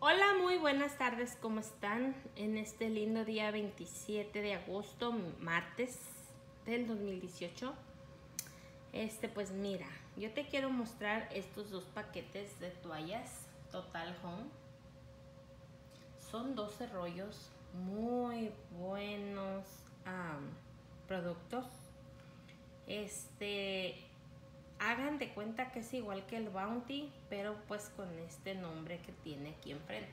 Hola, muy buenas tardes, ¿cómo están? En este lindo día 27 de agosto, martes del 2018. Pues mira, yo te quiero mostrar estos dos paquetes de toallas Total Home. Son 12 rollos, muy buenos productos. Hagan de cuenta que es igual que el Bounty, pero pues con este nombre que tiene aquí enfrente.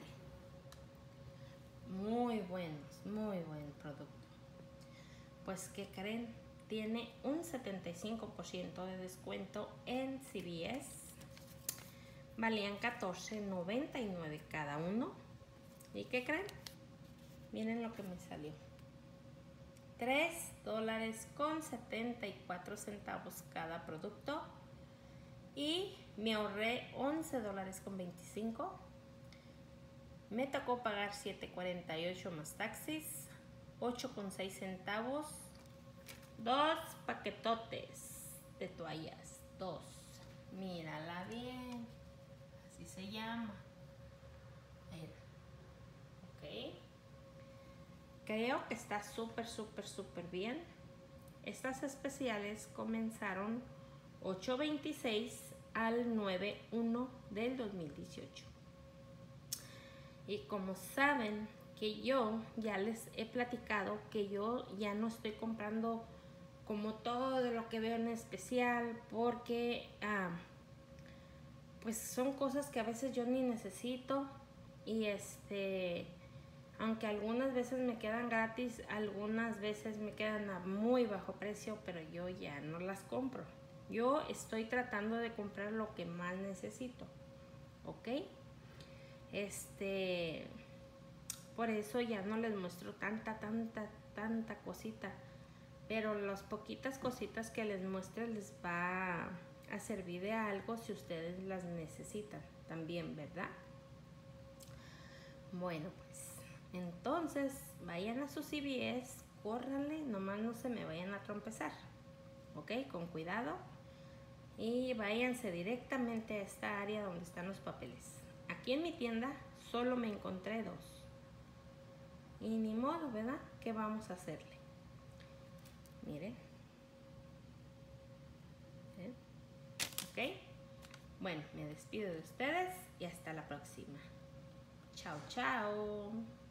Muy buenos, muy buen producto. Pues, ¿qué creen? Tiene un 75% de descuento en CVS. Valían $14.99 cada uno. ¿Y qué creen? Miren lo que me salió. $3.74 cada producto. Y me ahorré $11.25. Me tocó pagar $7.48 más taxis, 8.6 centavos. Dos paquetotes de toallas, dos. Mírala bien, así se llama. Mira. Ok. Creo que está súper bien. Estas especiales comenzaron 8.26 al 9.1 del 2018. Y como saben que yo ya les he platicado que yo ya no estoy comprando como todo lo que veo en especial, porque pues son cosas que a veces yo ni necesito. Y aunque algunas veces me quedan gratis, algunas veces me quedan a muy bajo precio, pero yo ya no las compro. Yo estoy tratando de comprar lo que más necesito, ¿ok? Por eso ya no les muestro tanta cosita, pero las poquitas cositas que les muestre les va a servir de algo si ustedes las necesitan también, ¿verdad? Bueno, pues entonces vayan a su CVS, córranle, nomás no se me vayan a trompezar, ¿ok? Con cuidado, y váyanse directamente a esta área donde están los papeles. Aquí en mi tienda solo me encontré dos. Y ni modo, ¿verdad? ¿Qué vamos a hacerle? Miren. ¿Ok? Bueno, me despido de ustedes y hasta la próxima. Chao, chao.